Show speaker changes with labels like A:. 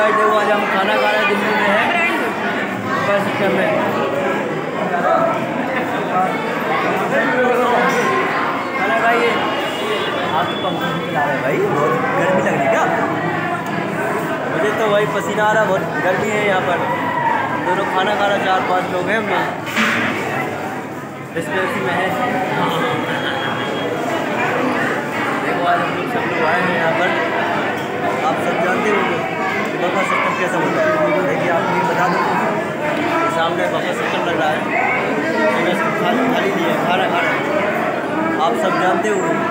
A: भाई देखो आज हम खाना खा रहे हैं दिल्ली में है बस सिस्टम में। खाना खाइए। आप तो पंखा चला रहे हैं भाई, बहुत गर्मी लग रही क्या? मुझे तो भाई पसीना आ रहा, बहुत गर्मी है यहाँ पर। दोनों खाना खा रहा, 4-5 लोग हैं हम लोग रेस्टोरेंट में है। देखो आज हम लोग सब लोग आए हैं यहाँ पर। आप सब जानते होंगे कि बफर सिस्टम कैसा होता है। देखिए आपको ये बता दूँ, सामने बफर सिस्टम लग रहा है, खाली नहीं है, खाना खा रहे हैं। आप सब जानते होंगे